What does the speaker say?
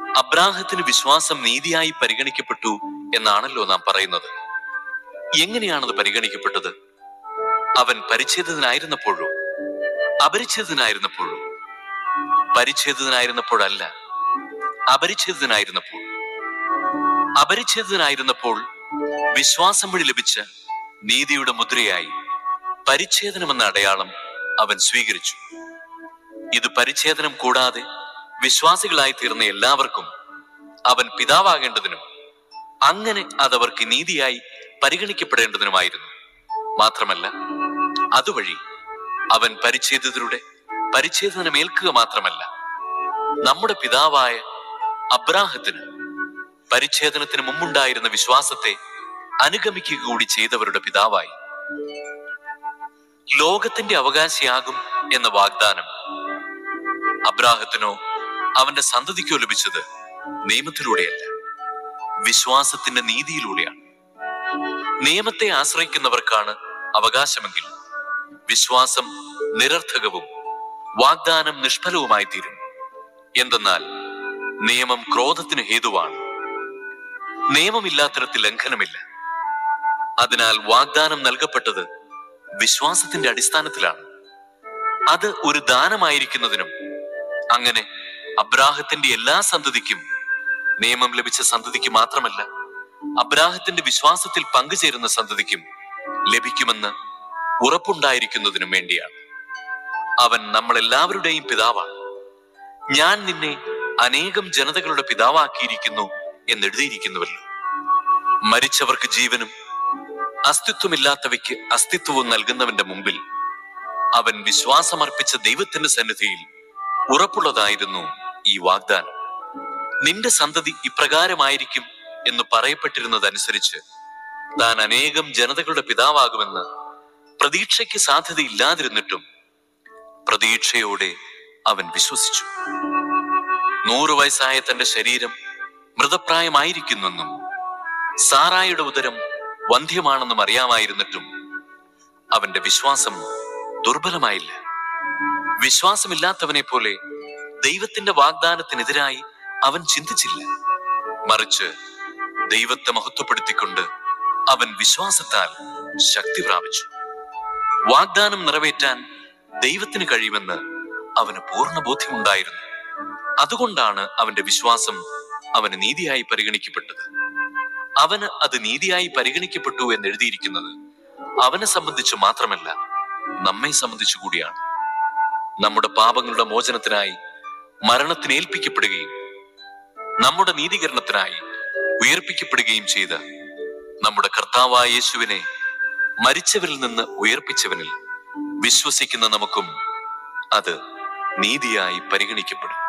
അബ്രാഹത്തിന് വിശ്വാസം നീതിയായി പരിഗണിക്കപ്പെട്ടു എന്നാണല്ലോ നാം പറയുന്നത്. എങ്ങനെയാണത് പരിഗണിക്കപ്പെട്ടത്? അവൻ പരിച്ഛേദിതനായിരുന്നപ്പോഴോ അപരിച്ഛേദിതനായിരുന്നപ്പോഴോ? പരിച്ഛേദിതനായിരുന്നപ്പോഴല്ല, അപരിച്ഛേദിതനായിരുന്നപ്പോൾ. അപരിച്ഛേദിതനായിരുന്നപ്പോൾ വിശ്വാസം വഴി ലഭിച്ച നീതിയുടെ മുദ്രയായി പരിച്ഛേദനമെന്ന അടയാളം അവൻ സ്വീകരിച്ചു. ഇത് പരിച്ഛേദനം കൂടാതെ വിശ്വാസികളായി തീർന്ന എല്ലാവർക്കും അവൻ പിതാവാകേണ്ടതിനും അങ്ങനെ അതവർക്ക് നീതിയായി പരിഗണിക്കപ്പെടേണ്ടതിനുമായിരുന്നു. മാത്രമല്ല, അതുവഴി അവൻ പരിച്ഛേദിതരുടെ പരിച്ഛേദനമേൽക്കുക മാത്രമല്ല, നമ്മുടെ പിതാവായ അബ്രാഹത്തിന് പരിച്ഛേദനത്തിന് മുമ്പുണ്ടായിരുന്ന വിശ്വാസത്തെ അനുഗമിക്കുക കൂടി ചെയ്തവരുടെ പിതാവായി. ലോകത്തിന്റെ അവകാശിയാകും എന്ന വാഗ്ദാനം അബ്രാഹത്തിനോ അവന്റെ സന്തതിക്കോ ലഭിച്ചത് നിയമത്തിലൂടെയല്ല, വിശ്വാസത്തിന്റെ നീതിയിലൂടെയാണ്. നിയമത്തെ ആശ്രയിക്കുന്നവർക്കാണ് അവകാശമെങ്കിൽ വിശ്വാസം നിരർത്ഥകവും വാഗ്ദാനം നിഷ്ഫലവുമായി തീരും. എന്തെന്നാൽ നിയമം ക്രോധത്തിന് ഹേതുവാണ്. നിയമമില്ലാത്തിടത്ത് ലംഘനമില്ല. അതിനാൽ വാഗ്ദാനം നൽകപ്പെട്ടത് വിശ്വാസത്തിന്റെ അടിസ്ഥാനത്തിലാണ്. അത് ഒരു ദാനമായിരിക്കുന്നതിനും അങ്ങനെ അബ്രാഹത്തിന്റെ എല്ലാ സന്തതിക്കും, നിയമം ലഭിച്ച സന്തതിക്ക് മാത്രമല്ല, അബ്രാഹത്തിന്റെ വിശ്വാസത്തിൽ പങ്കുചേരുന്ന സന്തതിക്കും ലഭിക്കുമെന്ന് ഉറപ്പുണ്ടായിരിക്കുന്നതിനും വേണ്ടിയാണ്. അവൻ നമ്മളെല്ലാവരുടെയും പിതാവാണ്. ഞാൻ നിന്നെ അനേകം ജനതകളുടെ പിതാവാക്കിയിരിക്കുന്നു എന്നെഴുതിയിരിക്കുന്നുവല്ലോ. മരിച്ചവർക്ക് ജീവനും അസ്തിത്വമില്ലാത്തവയ്ക്ക് അസ്തിത്വവും നൽകുന്നവന്റെ മുമ്പിൽ അവൻ വിശ്വാസമർപ്പിച്ച ദൈവത്തിന്റെ സന്നിധിയിൽ ഉറപ്പുള്ളതായിരുന്നു ഈ വാഗ്ദാനം. നിന്റെ സന്തതി ഇപ്രകാരമായിരിക്കും എന്ന് പറയപ്പെട്ടിരുന്നതനുസരിച്ച് താൻ അനേകം ജനതകളുടെ പിതാവാകുമെന്ന് പ്രതീക്ഷയ്ക്ക് സാധ്യതയില്ലാതിരുന്നിട്ടും പ്രതീക്ഷയോടെ അവൻ വിശ്വസിച്ചു. 100 വയസ്സായ തന്റെ ശരീരം മൃതപ്രായമായിരിക്കുന്നെന്നും സാറായുടെ ഉദരം വന്ധ്യമാണെന്നും അറിയാമായിരുന്നിട്ടും അവന്റെ വിശ്വാസം ദുർബലമായില്ല. വിശ്വാസമില്ലാത്തവനെ പോലെ ദൈവത്തിന്റെ വാഗ്ദാനത്തിനെതിരായി അവൻ ചിന്തിച്ചില്ല. മറിച്ച് ദൈവത്തെ മഹത്വപ്പെടുത്തിക്കൊണ്ട് അവൻ വിശ്വാസത്താൽ ശക്തി പ്രാപിച്ചു. വാഗ്ദാനം നിറവേറ്റാൻ ദൈവത്തിന് കഴിയുമെന്ന് അവന് പൂർണ്ണ ബോധ്യമുണ്ടായിരുന്നു. അതുകൊണ്ടാണ് അവന്റെ വിശ്വാസം അവന് നീതിയായി പരിഗണിക്കപ്പെട്ടത്. അവന് അത് നീതിയായി പരിഗണിക്കപ്പെട്ടു എന്ന് എഴുതിയിരിക്കുന്നത് അവനെ സംബന്ധിച്ച് മാത്രമല്ല, നമ്മെ സംബന്ധിച്ചു കൂടിയാണ്. നമ്മുടെ പാപങ്ങളുടെ മോചനത്തിനായി മരണത്തിന് ഏൽപ്പിക്കപ്പെടുകയും നമ്മുടെ നീതീകരണത്തിനായി ഉയർപ്പിക്കപ്പെടുകയും ചെയ്ത നമ്മുടെ കർത്താവായ യേശുവിനെ മരിച്ചവരിൽ നിന്ന് ഉയർപ്പിച്ചവനിൽ വിശ്വസിക്കുന്ന നമുക്കും അത് നീതിയായി പരിഗണിക്കപ്പെടും.